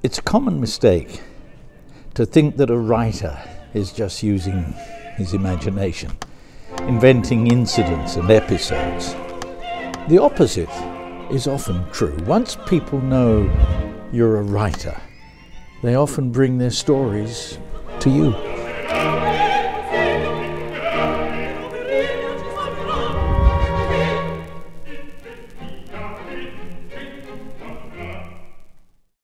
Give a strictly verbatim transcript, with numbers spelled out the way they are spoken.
It's a common mistake to think that a writer is just using his imagination, inventing incidents and episodes. The opposite is often true. Once people know you're a writer, they often bring their stories to you.